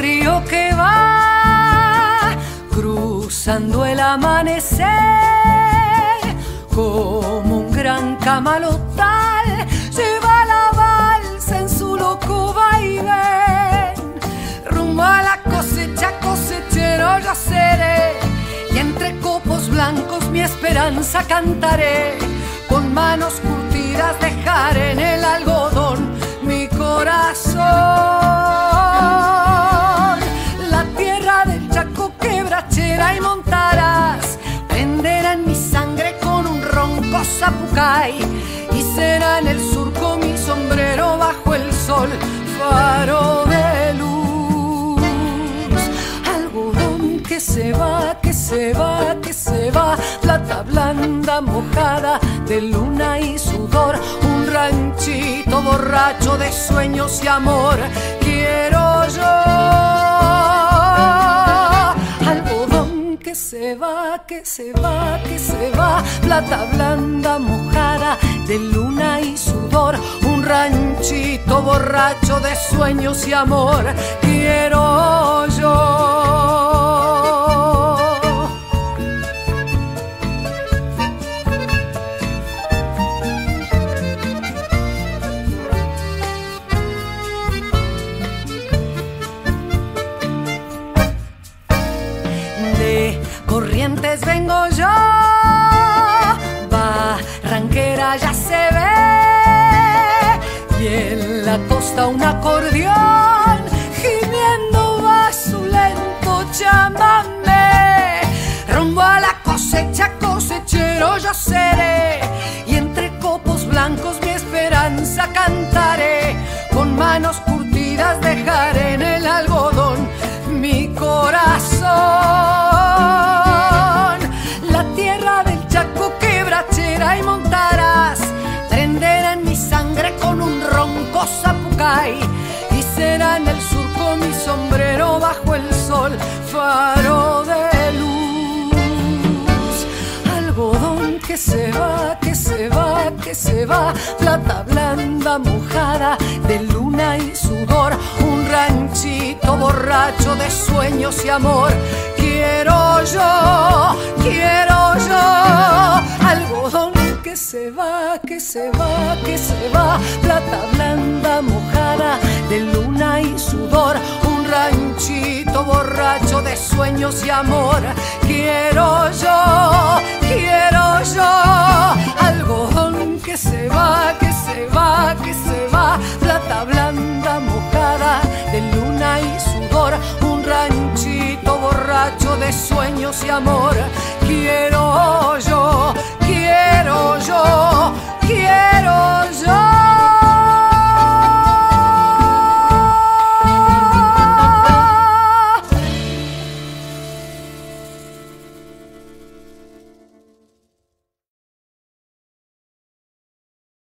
río que va cruzando el amanecer, como un gran camalotal lleva la balsa en su loco vaivén. Rumbo a la cosecha, cosechero yo seré, y entre copos blancos mi esperanza cantaré. Con manos curtidas dejaré en el algodón mi corazón. La tierra del Chaco, quebrachera y montaraz, prenderá en mi sangre con un ronco zapucay, y será en el surco mi sombrero bajo el sol, faro de luz. Algodón que se va, que se va, que se va, plata blanda mojada de luna y sudor, un ranchito borracho de sueños y amor quiero yo. Algodón que se va, que se va, que se va, plata blanda mojada de luna y sudor, un ranchito borracho de sueños y amor quiero yo. Corrientes vengo yo, Barranquera ya se ve, y en la costa un acordeón gimiendo va su lento chamamé. Rumbo a la cosecha, cosechero yo seré, y entre copos blancos mi esperanza cantaré. Con manos curtidas dejaré en el algodón mi corazón. La tierra del Chaco, quebrachera y montaraz, prenderá en mi sangre con un ronco zapucay, y será en el surco mi sombrero bajo el sol, faro de luz. Algodón que se va, que se va, que se va, plata blanda mojada de luna y sudor, un ranchito borracho de sueños y amor quiero yo, quiero yo. Algodón que se va, que se va, que se va, plata blanda mojada de luna y sudor, un ranchito borracho de sueños y amor quiero yo, quiero yo. Algodón que se va, que se va, que se va, plata blanda mojada de luna y sudor, un ranchito borracho de sueños y amor quiero yo.